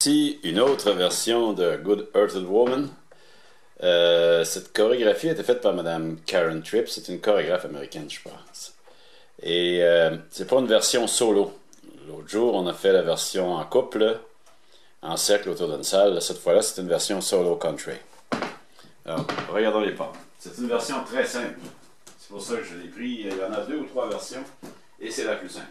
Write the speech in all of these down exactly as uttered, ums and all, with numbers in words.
Voici une autre version de Good Hearted Woman. Euh, cette chorégraphie a été faite par Madame Karen Tripp. C'est une chorégraphe américaine, je pense. Et euh, c'est pas une version solo. L'autre jour, on a fait la version en couple, en cercle autour d'une salle. Cette fois-là, c'est une version solo country. Alors, regardons les pas. C'est une version très simple. C'est pour ça que je l'ai pris. Il y en a deux ou trois versions. Et c'est la plus simple.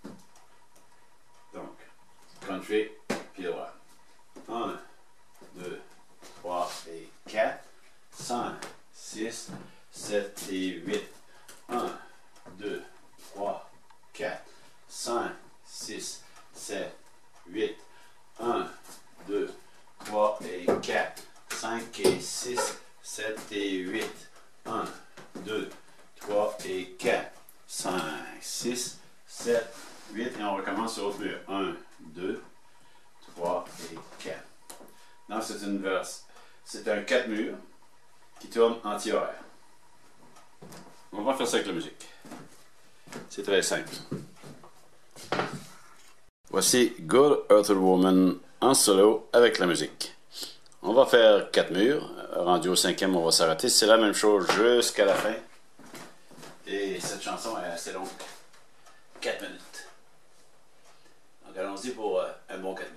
Donc, country, pied droit. un, deux, trois et quatre. cinq, six, sept et huit. un, deux, trois, quatre. cinq, six, sept, huit. un, deux, trois et quatre. cinq et six, sept et huit. un, deux, trois et quatre. cinq, six, sept, huit. Et on recommence sur l'autre mur. un, deux, trois et quatre. Non, c'est une verse. C'est un quatre murs qui tourne anti-horaire. On va faire ça avec la musique. C'est très simple. Voici Good Hearted Woman en solo avec la musique. On va faire quatre murs. Rendu au cinquième, on va s'arrêter. C'est la même chose jusqu'à la fin. Et cette chanson est assez longue. quatre minutes. Donc allons-y pour euh, un bon quatre murs.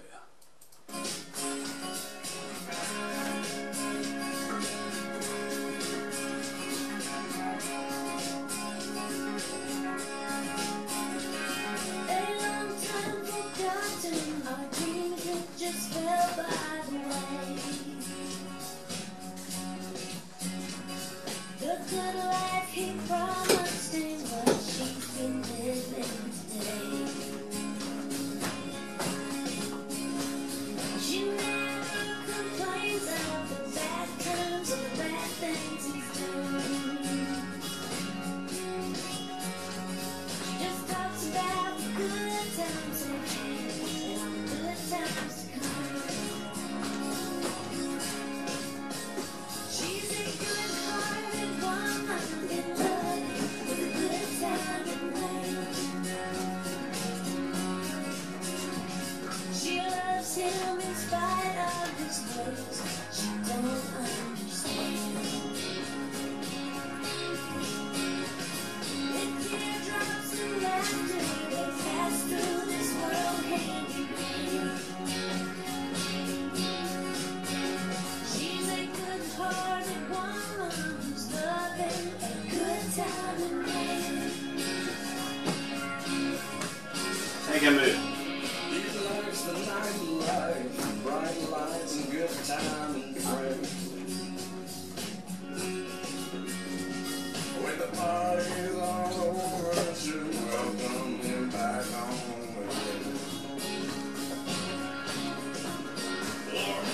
Cinquième mur.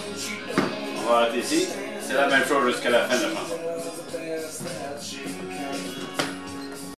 On va arrêter ici. C'est la même chose jusqu'à la fin de la chanson.